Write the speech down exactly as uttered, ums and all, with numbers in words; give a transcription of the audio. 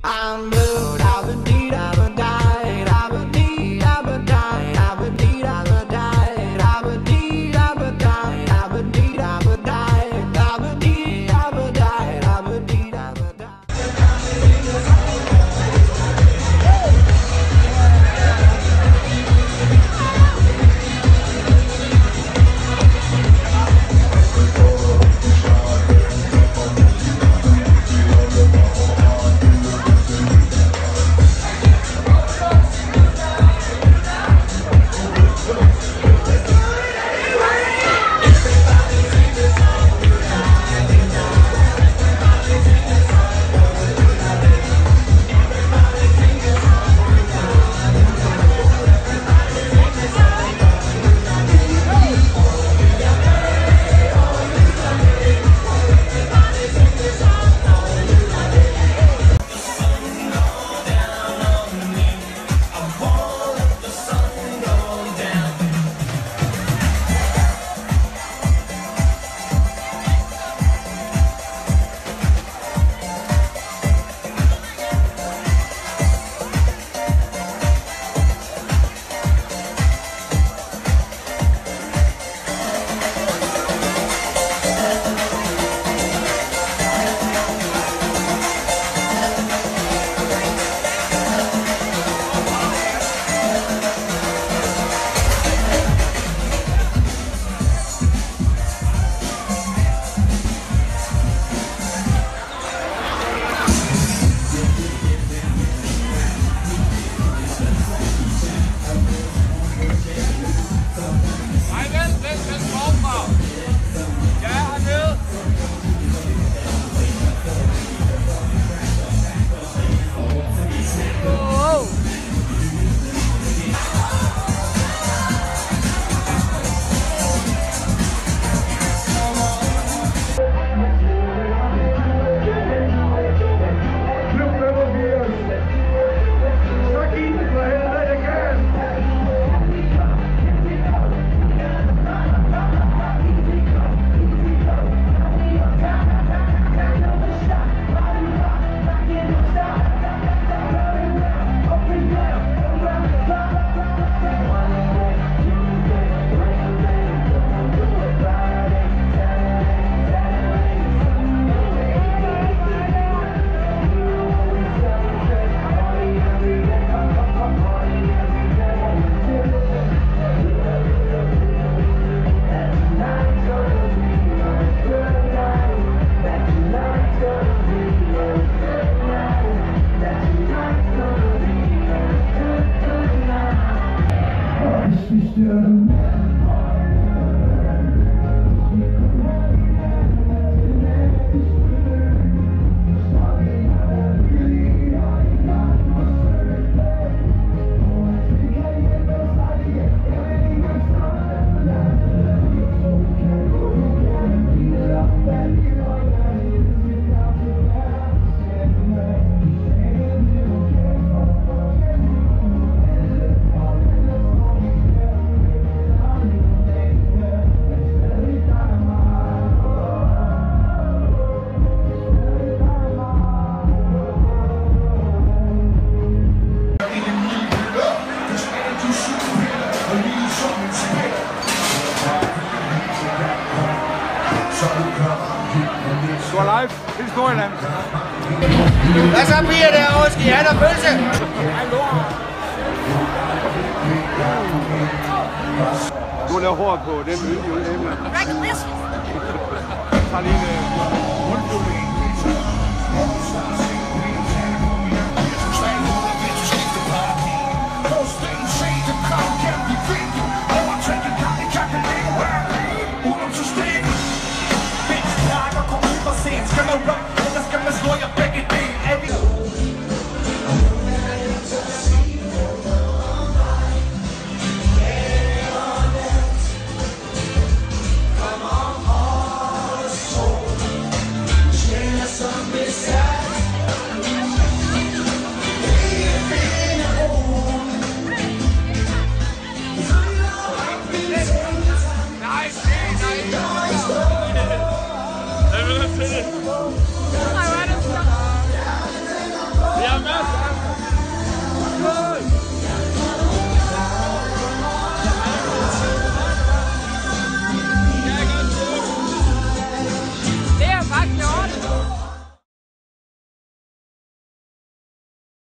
I'm blue, I've been deed, I've been died, I've been deed, I've been died, I've been deed, I've been died, I've been deed, I've been died, I've been deed, I've been died, I've been deed, I've been died, I've been deed, I've been died. Du er live. Hils Nordjylland. Hvad så piger derovre? Skal I have noget pølse? Du laver hår på den øl, de vil have. Jeg tager lige en mundfuld.